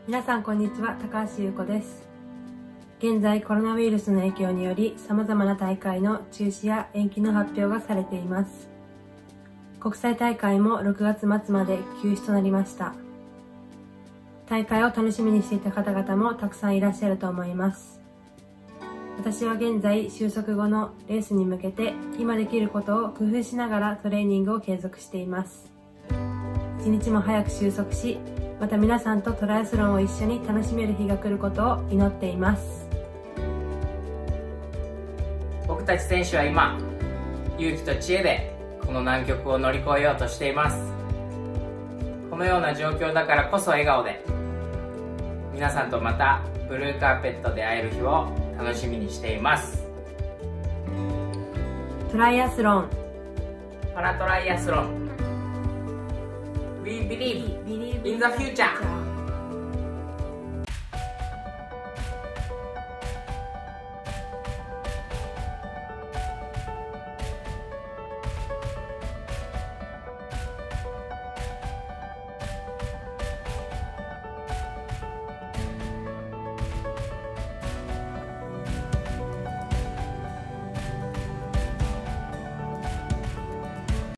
皆さんこんにちは、高橋優子です。現在コロナウイルスの影響により様々な大会の中止や延期の発表がされています。国際大会も6月末まで休止となりました。大会を楽しみにしていた方々もたくさんいらっしゃると思います。私は現在収束後のレースに向けて今できることを工夫しながらトレーニングを継続しています。一日も早く収束し、また皆さんとトライアスロンを一緒に楽しめる日が来ることを祈っています。 僕たち選手は今、勇気と知恵でこの難局を乗り越えようとしています。このような状況だからこそ笑顔で、皆さんとまたブルーカーペットで会える日を楽しみにしています。 トライアスロン、 パラトライアスロン、We believe in the future!